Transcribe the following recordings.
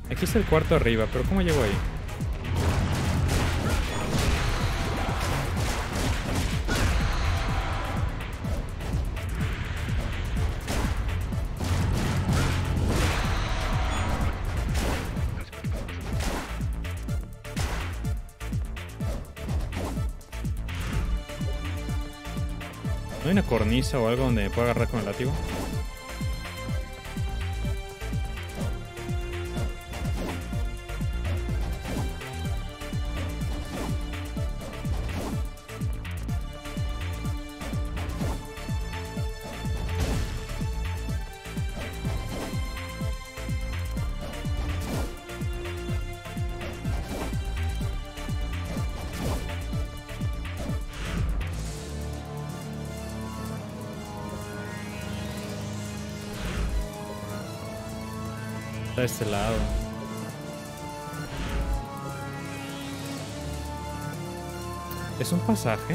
Aquí está el cuarto arriba, pero ¿cómo llego ahí? ¿No hay una cornisa o algo donde me pueda agarrar con el látigo? De este lado. ¿Es un pasaje?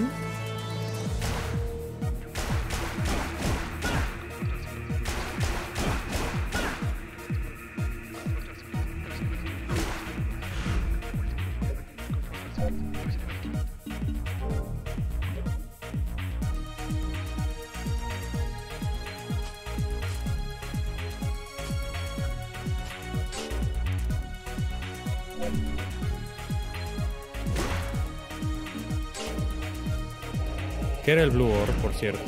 ¿Qué era el Blue Ore, por cierto?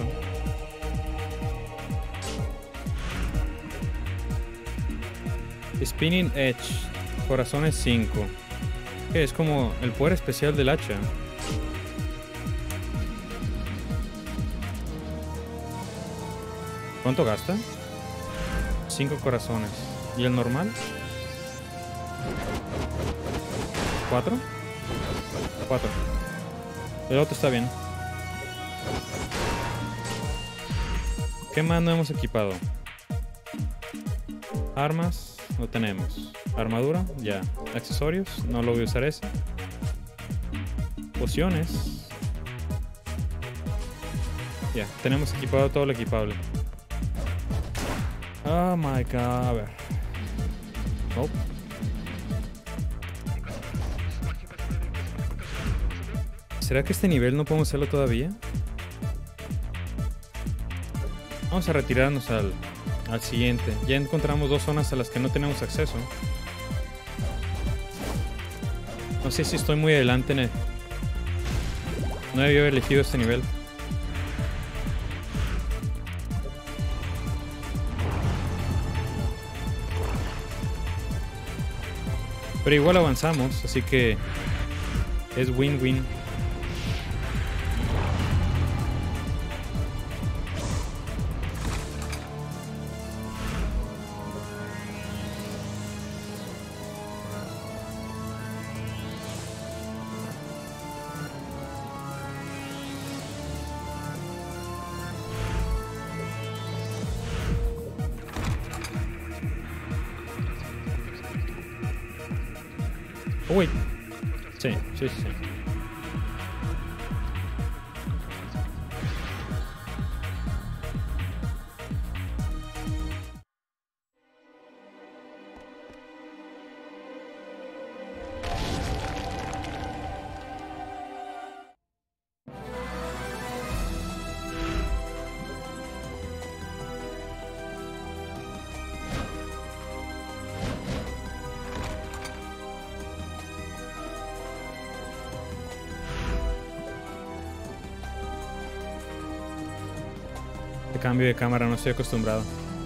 Spinning Edge. Corazones 5. ¿Qué? Es como el poder especial del hacha. ¿Cuánto gasta? 5 corazones. ¿Y el normal? 4. 4. El otro está bien. ¿Qué más no hemos equipado? Armas, no tenemos. Armadura, ya. Accesorios, no lo voy a usar ese. Pociones. Ya, tenemos equipado todo lo equipable. Oh my god, a ver. Nope. ¿Será que este nivel no podemos hacerlo todavía? Vamos a retirarnos al siguiente. Ya encontramos 2 zonas a las que no tenemos acceso. No sé si estoy muy adelante en el... No debí haber elegido este nivel. Pero igual avanzamos, así que es win-win. Uy. Sí. Este cambio de cámara no estoy acostumbrado.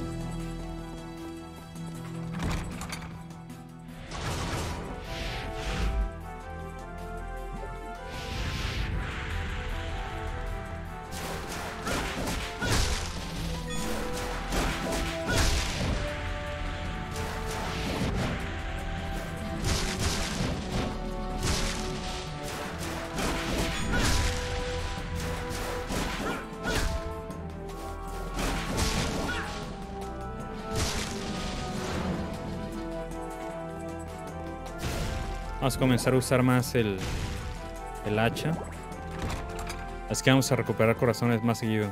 Vamos a comenzar a usar más el hacha. Es que vamos a recuperar corazones más seguido.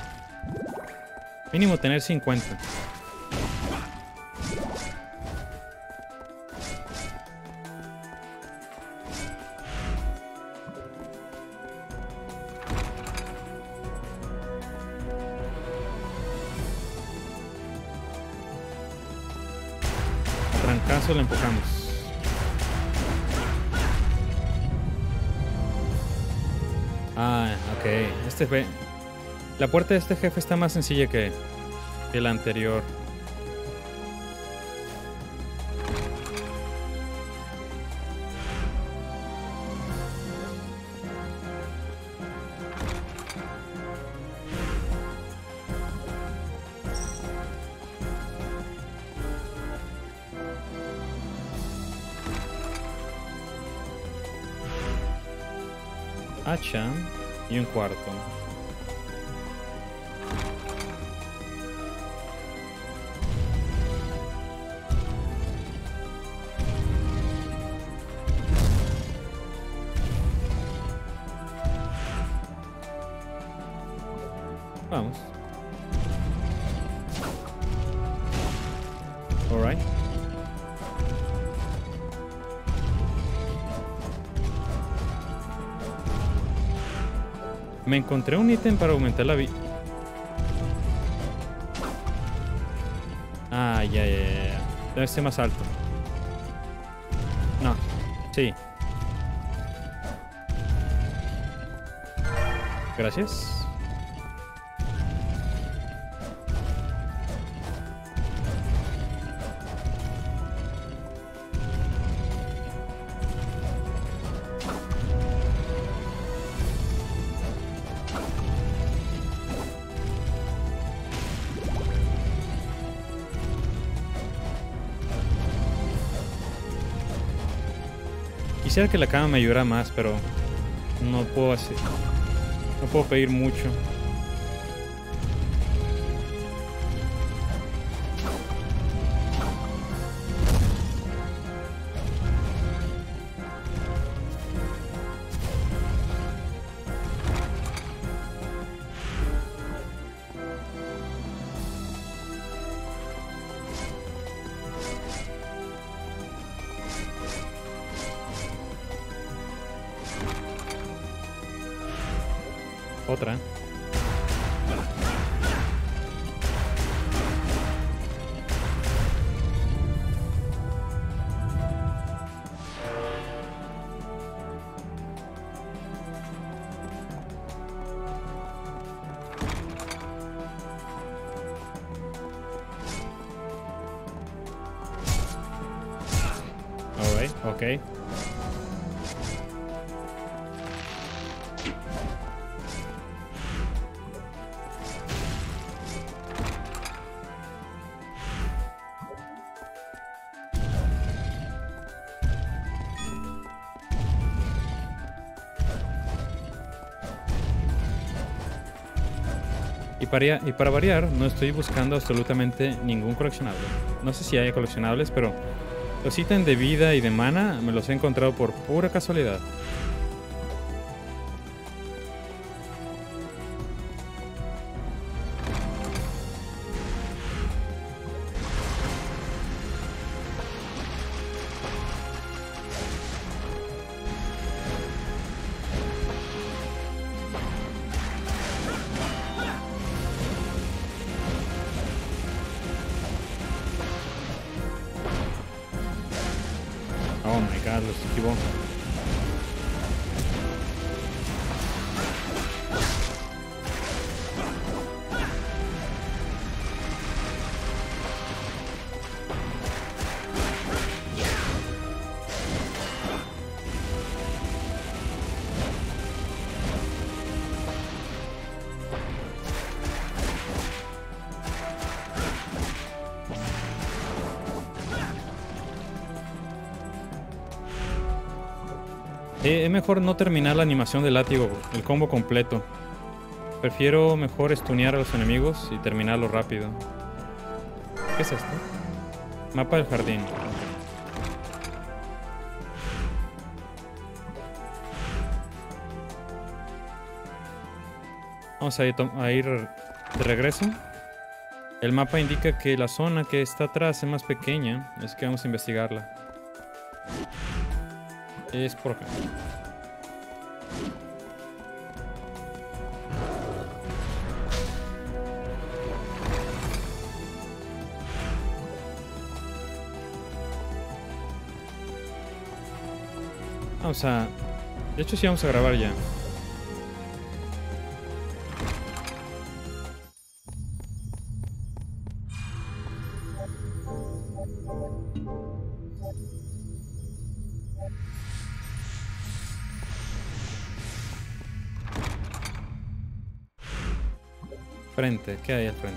Mínimo tener 50. caso la empujamos. Ah, ok. La puerta de este jefe está más sencilla que la anterior. Hacha y un cuarto. Vamos. All right. Me encontré un ítem para aumentar la vida. Ah, ya. Debe ser más alto. No. Sí. Gracias. Quisiera que la cama me ayudara más, pero no puedo hacer. No puedo pedir mucho. Otra. Alright, okay. Y para variar, no estoy buscando absolutamente ningún coleccionable. No sé si hay coleccionables, pero los ítems de vida y de mana me los he encontrado por pura casualidad. Oh my god, los esquivó. Es mejor no terminar la animación del látigo, el combo completo. Prefiero mejor estunear a los enemigos y terminarlo rápido. ¿Qué es esto? Mapa del jardín. Vamos a ir de regreso. El mapa indica que la zona que está atrás es más pequeña, así que vamos a investigarla. Es por acá. O sea, de hecho sí vamos a grabar ya. Frente, ¿qué hay al frente?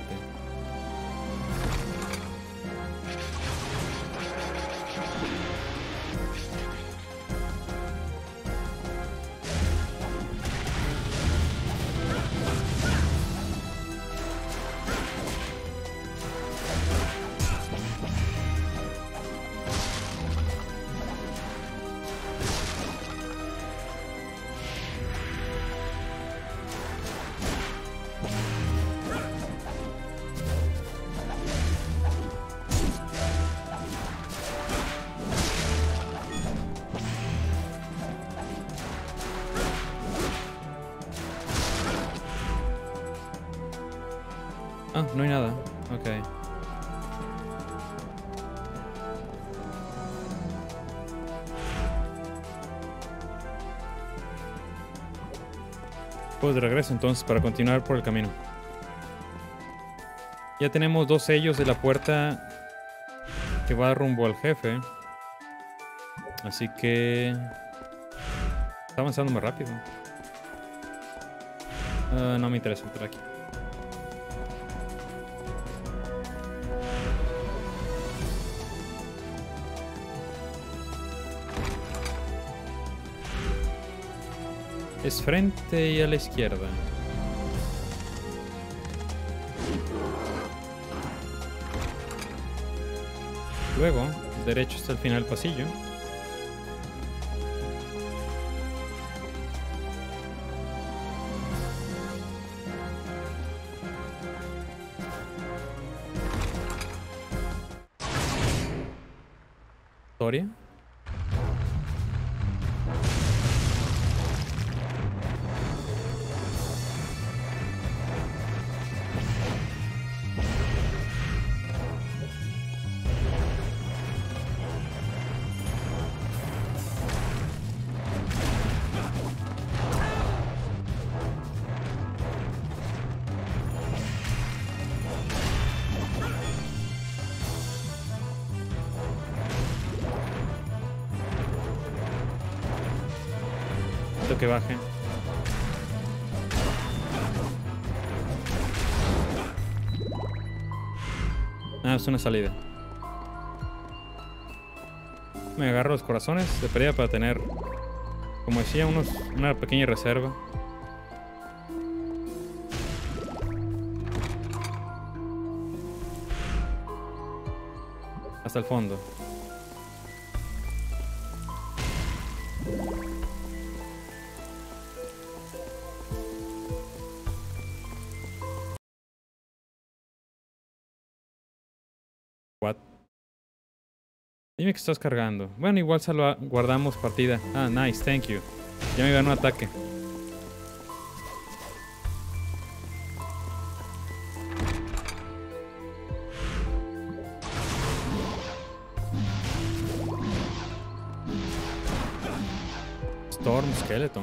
Ah, no hay nada. Ok. Pues de regreso entonces para continuar por el camino. Ya tenemos 2 sellos de la puerta que va rumbo al jefe. Así que... está avanzando más rápido. No me interesa entrar aquí. Es frente y a la izquierda. Luego, derecho hasta el final del pasillo. Historia. Que baje. Ah, es una salida. Me agarro los corazones de pérdida para tener, como decía, una pequeña reserva. Hasta el fondo. What? Dime que estás cargando. Bueno, igual guardamos partida. Ah, nice, thank you. Ya me ganó un ataque. Storm Skeleton.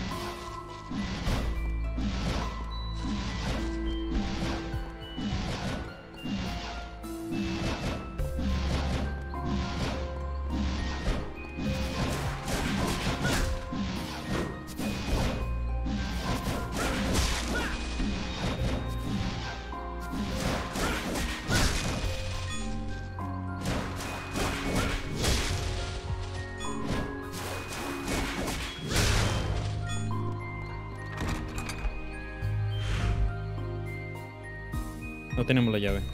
No tenemos la llave.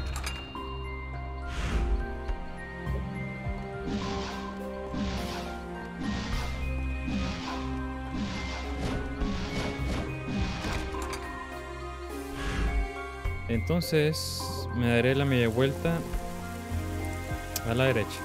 Entonces me daré la media vuelta a la derecha.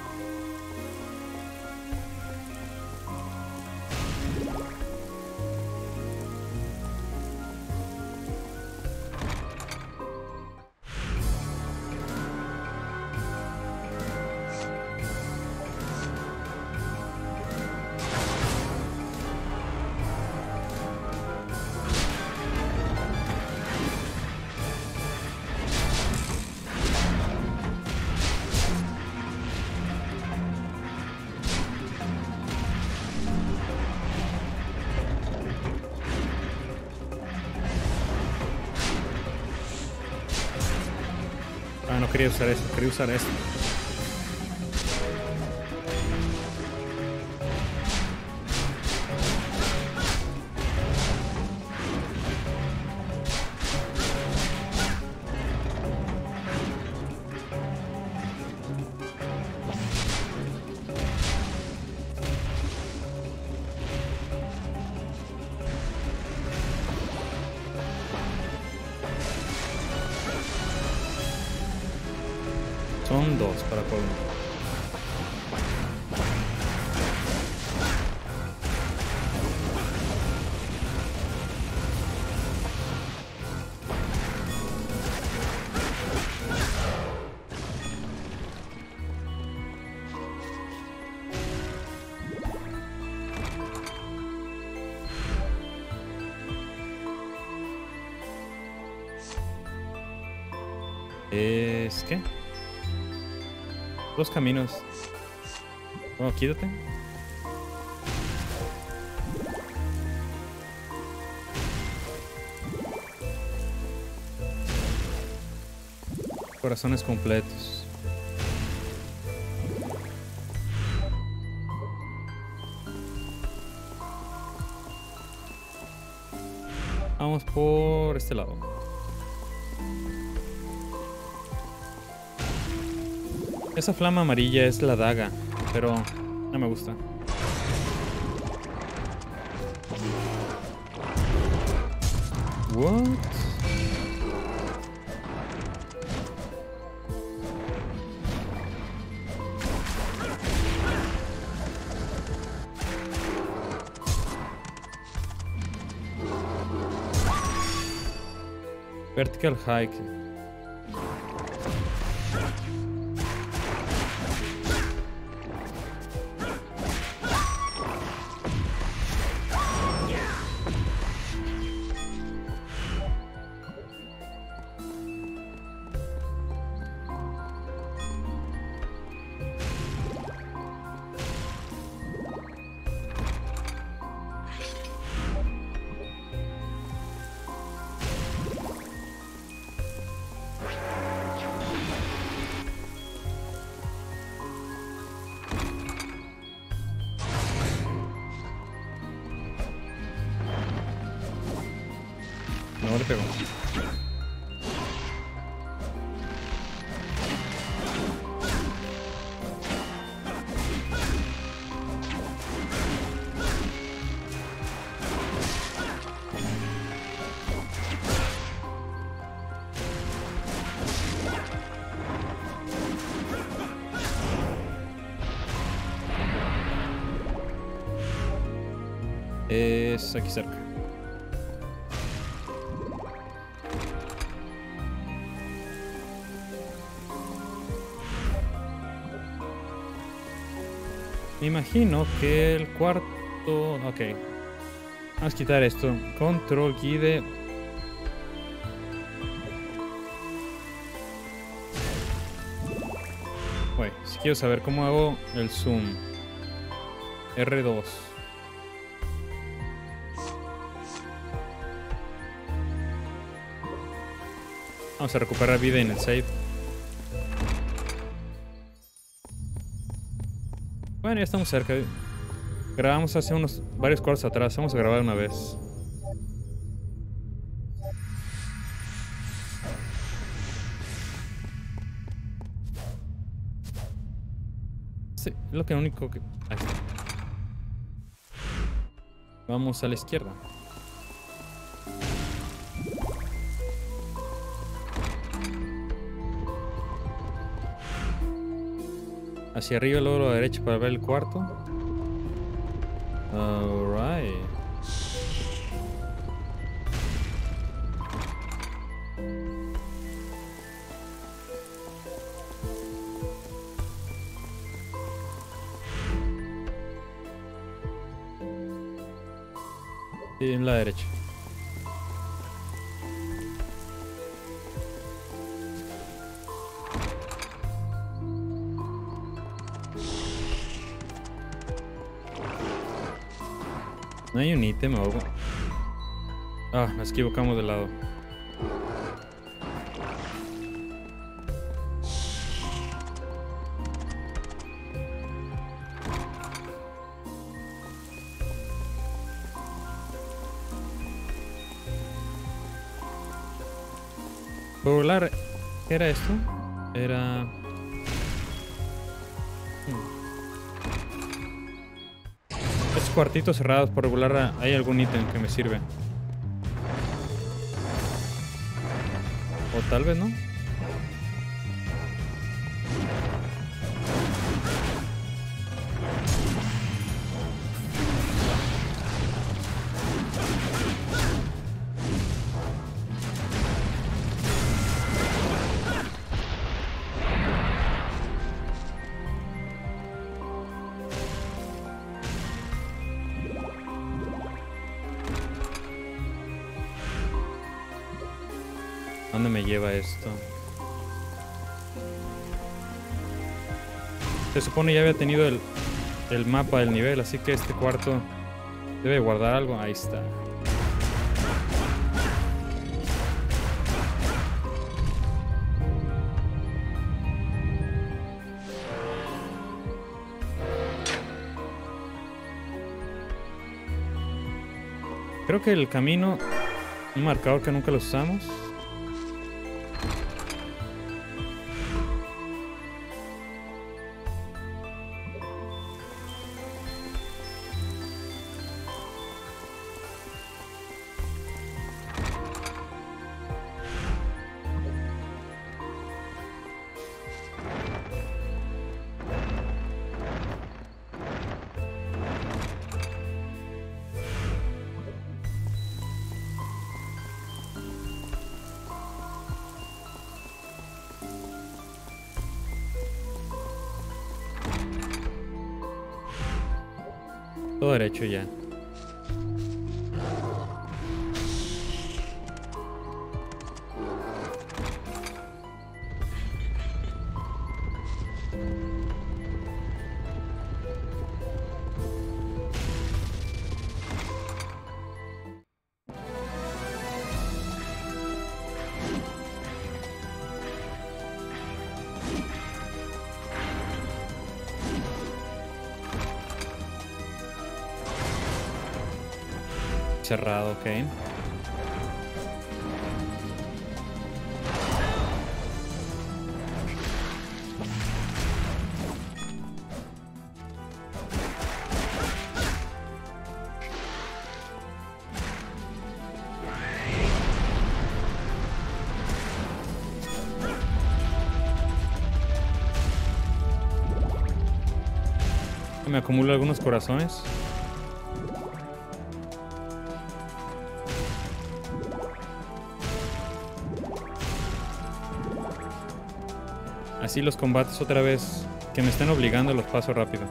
Ah, no quería usar eso, quería usar esto. Son dos para colmo. ¿Qué? Dos caminos. Oh, quítate. Corazones completos. Vamos por este lado. Esa flama amarilla es la daga, pero no me gusta. What? Vertical hike. No le pegó. Es aquí cerca. Me imagino que el cuarto... Ok. Vamos a quitar esto. Control guide. Oye, si quiero saber cómo hago el zoom. R2. Vamos a recuperar vida en el save. Bueno, ya estamos cerca. Grabamos hace varios cortes atrás. Vamos a grabar una vez. Sí, es lo único que... Ahí está. Vamos a la izquierda. Hacia arriba y luego a la derecha para ver el cuarto. Alright. Sí, en la derecha. No hay un ítem o algo. Ah, nos equivocamos de lado. Por volar, ¿qué era esto? Era... Estos cuartitos cerrados, por regular, ¿hay algún ítem que me sirve? O tal vez no. ¿Dónde me lleva esto? Se supone ya había tenido el mapa del nivel, así que este cuarto debe guardar algo. Ahí está. Creo que el camino, un marcador que nunca lo usamos. Todo derecho ya. Cerrado, ok. Me acumulo algunos corazones. Así los combates otra vez que me estén obligando los paso rápido.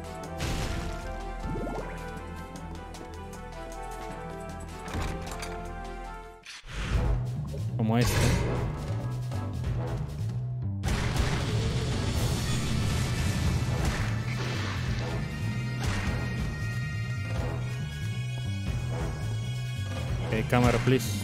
Como este. Ok, cámara, please.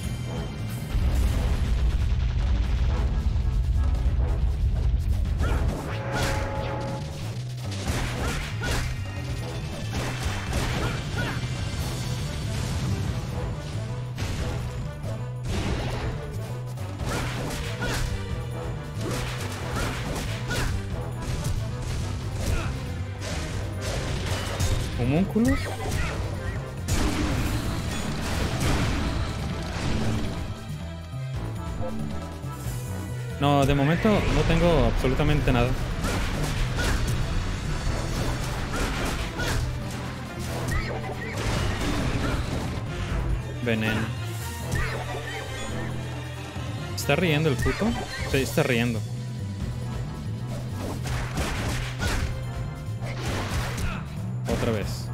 ¿Homúnculos? No, de momento no tengo absolutamente nada. Veneno. ¿Está riendo el puto? Sí, está riendo. Otra vez.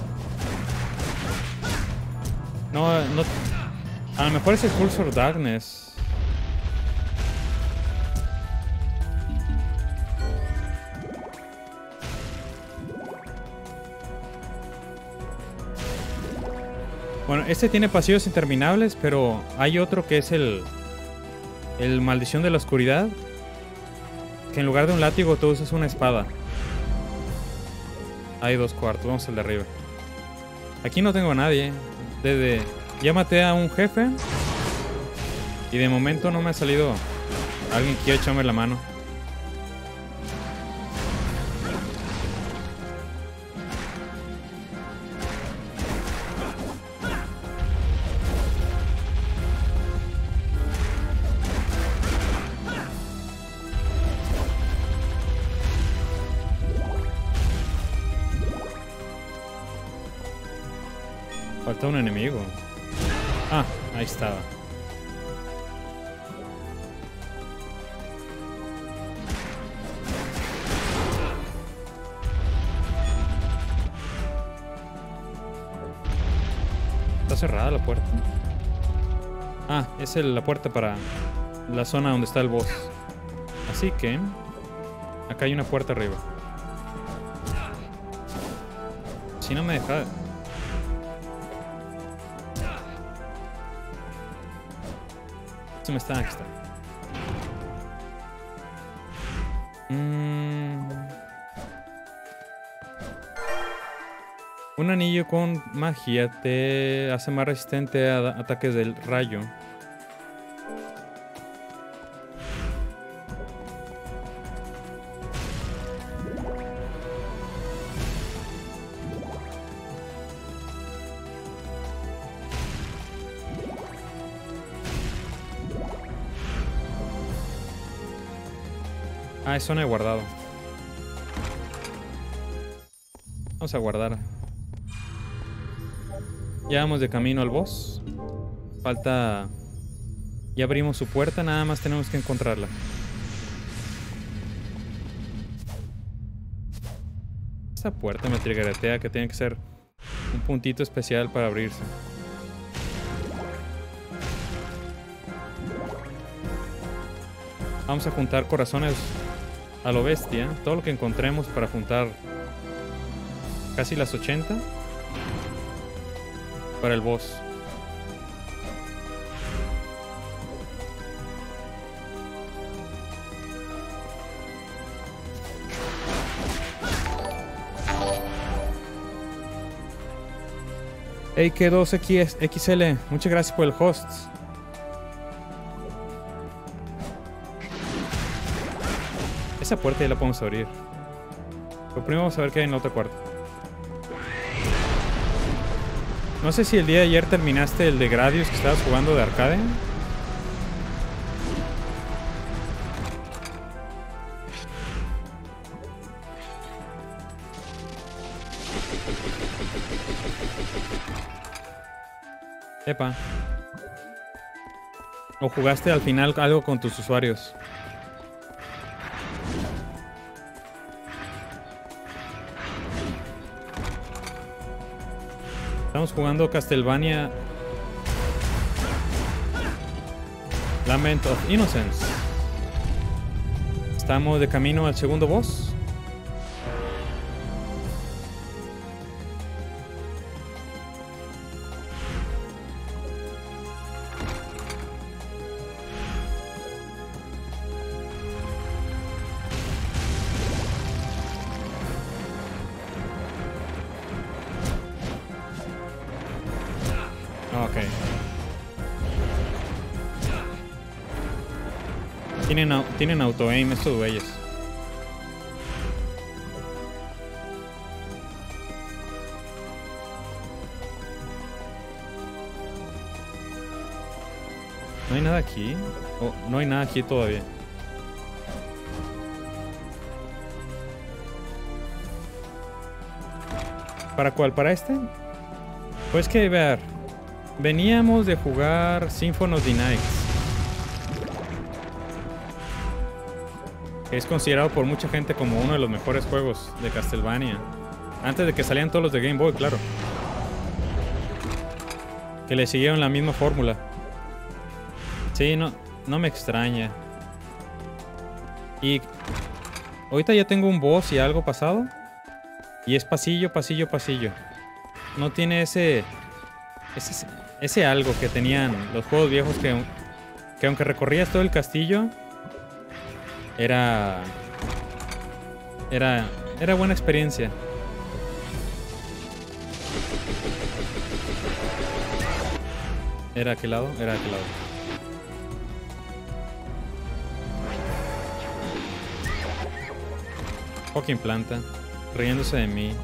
No. A lo mejor es el Cursor Darkness. Bueno, este tiene pasillos interminables, pero hay otro que es el Maldición de la Oscuridad. Que en lugar de un látigo tú usas una espada. Hay 2 cuartos, vamos al de arriba. Aquí no tengo a nadie. Ya maté a un jefe. Y de momento no me ha salido Alguien quiere echarme la mano. Falta un enemigo. Ah, ahí estaba. Está cerrada la puerta. Ah, es la puerta para la zona donde está el boss. Así que acá hay una puerta arriba. Si no me deja... Aquí está. Un anillo con magia te hace más resistente a ataques del rayo. Ah, es zona de guardado. Vamos a guardar. Ya vamos de camino al boss. Falta... Ya abrimos su puerta, nada más tenemos que encontrarla. Esta puerta me triggeretea que tiene que ser un puntito especial para abrirse. Vamos a juntar corazones a lo bestia. Todo lo que encontremos para juntar casi las 80 para el boss. Hey, K2XL, muchas gracias por el host. Esa puerta ya la podemos abrir. Pero primero vamos a ver qué hay en la otra cuarta. No sé si el día de ayer terminaste el de Gradius que estabas jugando de arcade. Epa. ¿O jugaste al final algo con tus usuarios? Estamos jugando Castlevania Lament of Innocence. Estamos de camino al segundo boss. Tienen auto-aim estos güeyes. ¿No hay nada aquí? Oh, no hay nada aquí todavía. ¿Para cuál? ¿Para este? Pues que ver. Veníamos de jugar Symphony of the Night. Es considerado por mucha gente como uno de los mejores juegos de Castlevania. Antes de que salían todos los de Game Boy, claro. Que le siguieron la misma fórmula. Sí, no me extraña. Y ahorita ya tengo un boss y algo pasado. Y es pasillo, pasillo, pasillo. No tiene ese algo que tenían los juegos viejos que aunque recorrías todo el castillo... Era buena experiencia. ¿Era aquel lado? Era aquel lado. Fucking planta. Riéndose de mí.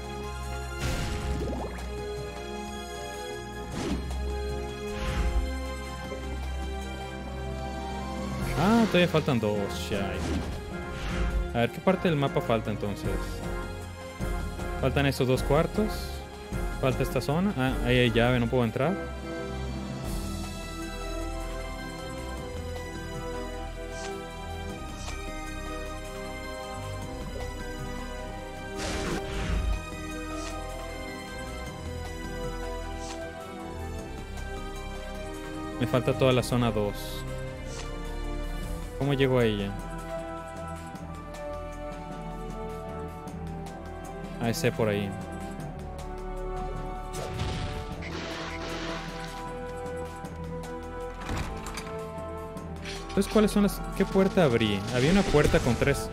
Ah, todavía faltan dos. Shit. A ver, ¿qué parte del mapa falta entonces? Faltan estos 2 cuartos. Falta esta zona. Ah, ahí hay llave, no puedo entrar. Me falta toda la zona 2. ¿Cómo llego a ella? Ah, ese por ahí. Entonces, ¿cuáles son las...? ¿Qué puerta abrí? Había una puerta con 3...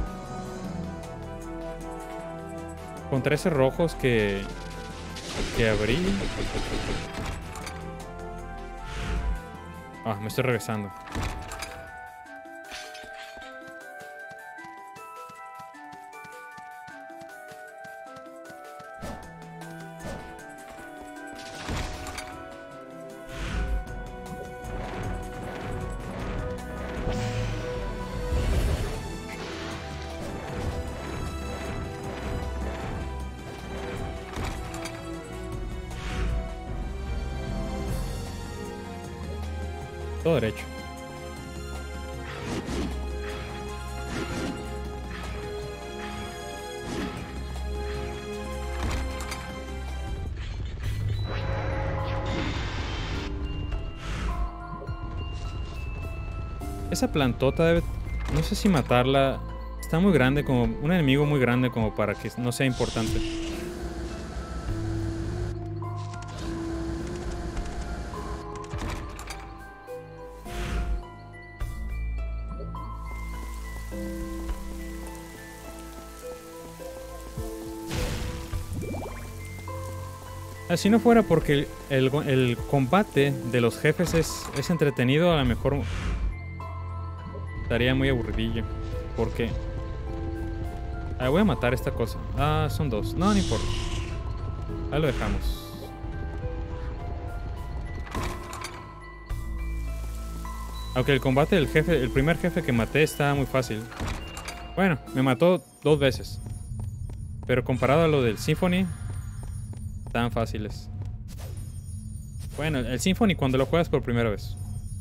Con 13 rojos que abrí. Ah, me estoy regresando. Todo derecho. Esa plantota debe... No sé si matarla. Está muy grande, como... Un enemigo muy grande como para que no sea importante. Si no fuera porque el combate de los jefes es entretenido, a lo mejor estaría muy aburridillo. Porque... voy a matar esta cosa. Ah, son 2. No, no importa. Ahí lo dejamos. Aunque el combate del jefe, el primer jefe que maté estaba muy fácil. Bueno, me mató 2 veces. Pero comparado a lo del Symphony... Tan fáciles. Bueno, el Symphony cuando lo juegas por primera vez.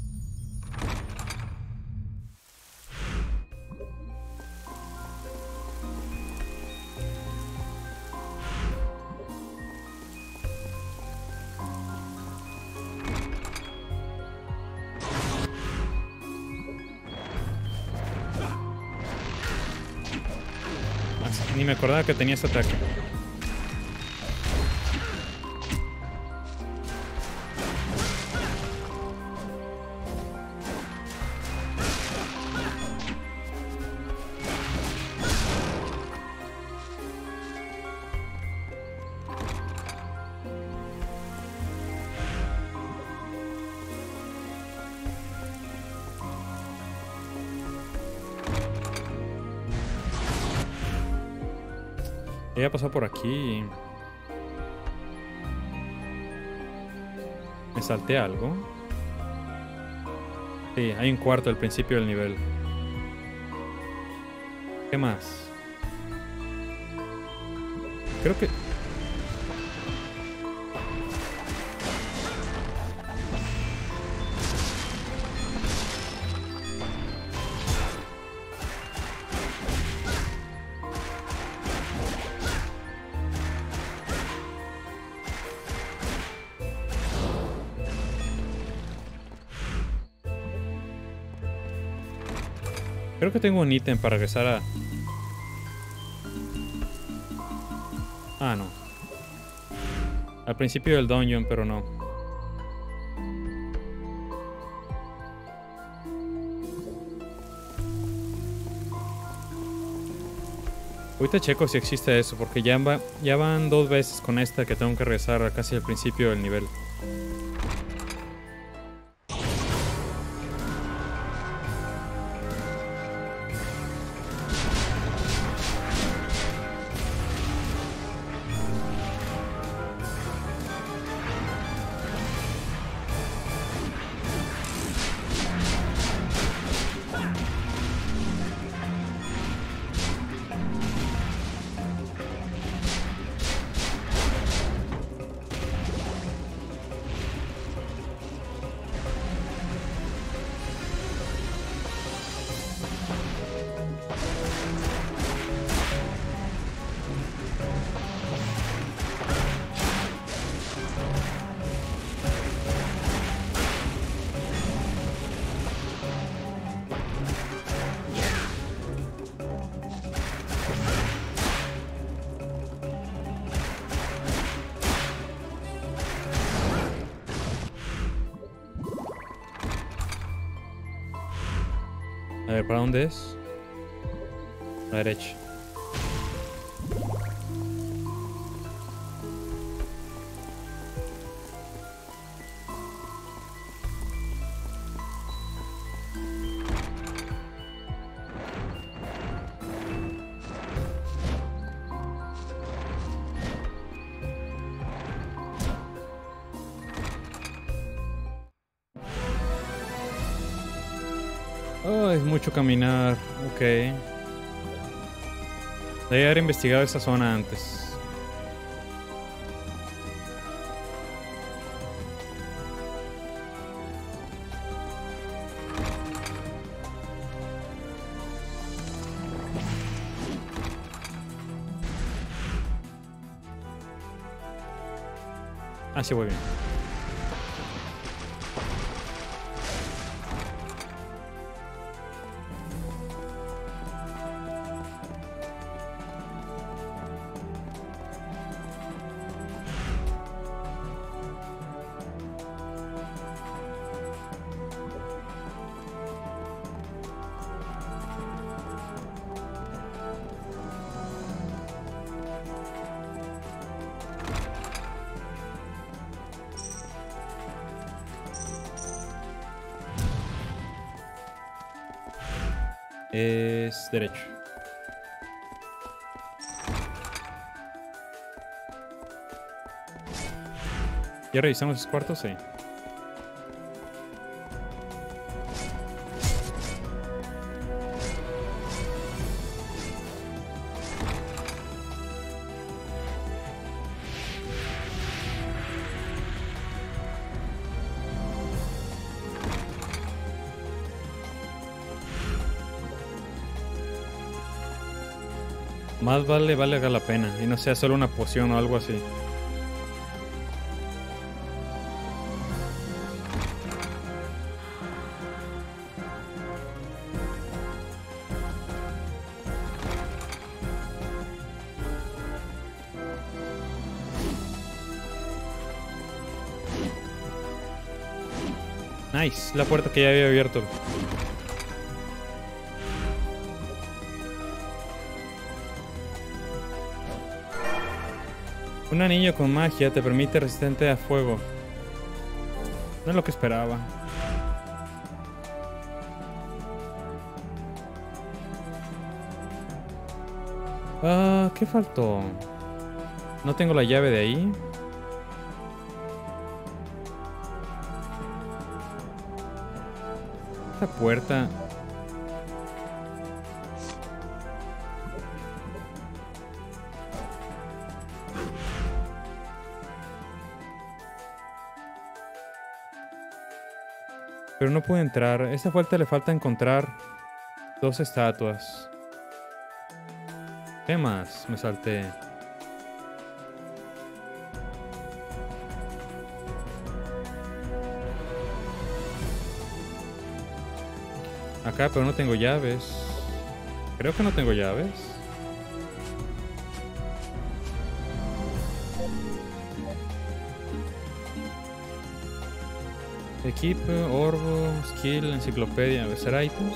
Ni me acordaba que tenía ese ataque. Ella pasó por aquí. ¿Me salté algo? Sí, hay un cuarto al principio del nivel. ¿Qué más? Creo que... Creo que tengo un ítem para regresar a... Ah, no. Al principio del dungeon, pero no. Ahorita checo si existe eso, porque ya van 2 veces con esta que tengo que regresar a casi al principio del nivel. ver, ¿para dónde es? A la derecha. Oh, es mucho caminar. Ok. Debería haber investigado esa zona antes. Ah, sí, voy bien. Es derecho. ¿Ya revisamos los cuartos? Sí. Más vale valga la pena y no sea solo una poción o algo así. Nice, la puerta que ya había abierto. Un anillo con magia te permite resistente a fuego. No es lo que esperaba. Ah, ¿qué faltó? No tengo la llave de ahí. Esta puerta. Pero no pude entrar. A esta puerta le falta encontrar 2 estatuas. ¿Qué más? Me salté. Acá, pero no tengo llaves. Creo que no tengo llaves. Equipo, orbo, skill, enciclopedia, ¿será items?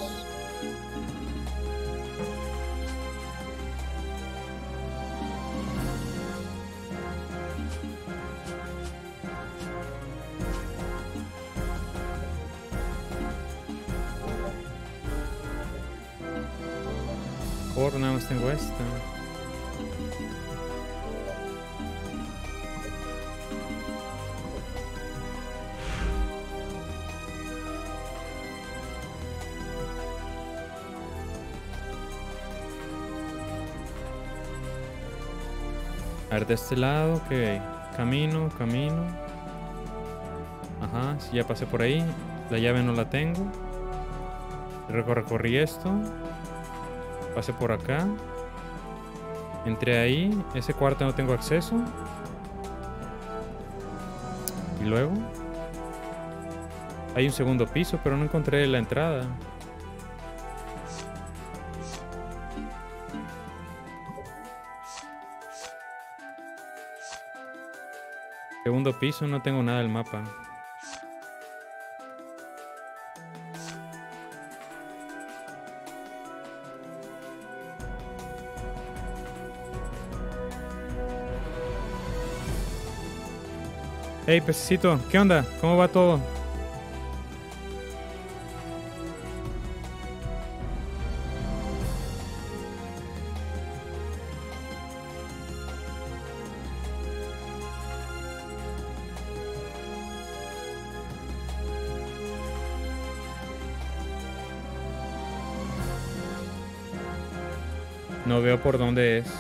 Por nada más tengo esta. A ver, de este lado, ok. Camino, camino. Ajá, sí, ya pasé por ahí. La llave no la tengo. Recorrí esto. Pasé por acá. Entré ahí. Ese cuarto no tengo acceso. Y luego hay un segundo piso, pero no encontré la entrada. Segundo piso, no tengo nada del mapa. Hey, pececito, ¿qué onda? ¿Cómo va todo? No veo por dónde es.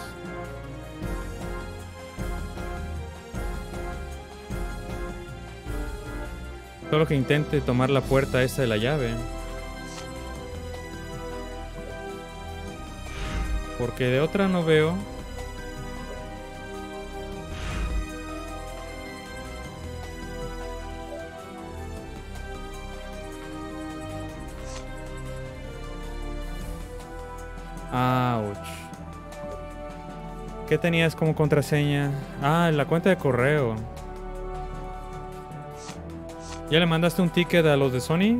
Solo que intente tomar la puerta esa de la llave. Porque de otra no veo. Ouch. ¿Qué tenías como contraseña? Ah, la cuenta de correo. ¿Ya le mandaste un ticket a los de Sony?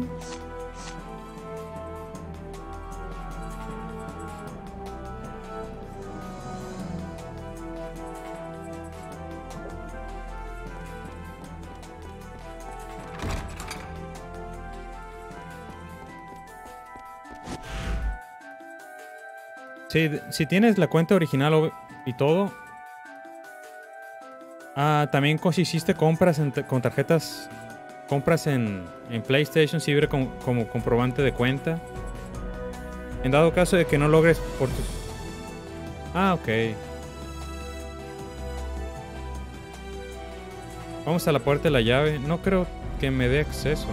Sí, si tienes la cuenta original y todo. También si hiciste compras con tarjetas. Compras en PlayStation sirve como comprobante de cuenta. En dado caso de que no logres por tus... ok. Vamos a la puerta de la llave. No creo que me dé acceso.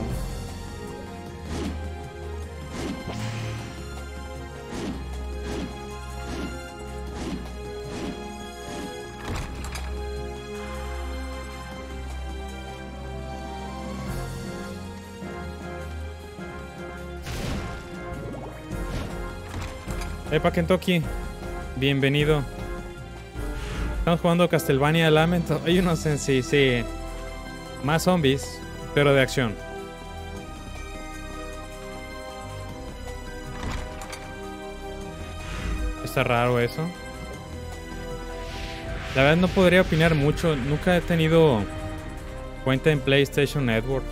Epa, Kentucky. Bienvenido. Estamos jugando Castlevania Lament. Hay unos en sí. Más zombies, pero de acción. Está raro eso. La verdad no podría opinar mucho. Nunca he tenido cuenta en PlayStation Network.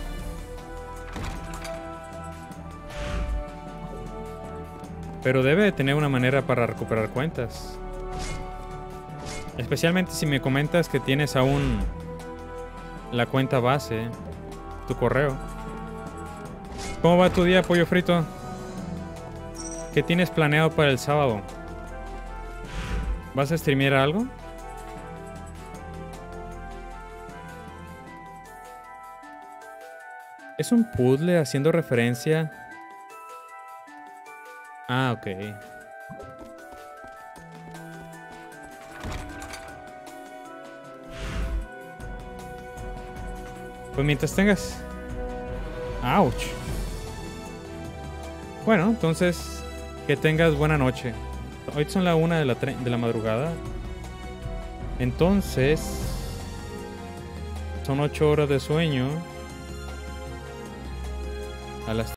Pero debe de tener una manera para recuperar cuentas. Especialmente si me comentas que tienes aún la cuenta base, tu correo. ¿Cómo va tu día, pollo frito? ¿Qué tienes planeado para el sábado? ¿Vas a streamear algo? Es un puzzle haciendo referencia... ok. Pues mientras tengas... ¡Auch! Bueno, entonces... Que tengas buena noche. Hoy son la 1 de la madrugada. Entonces... Son 8 horas de sueño. A las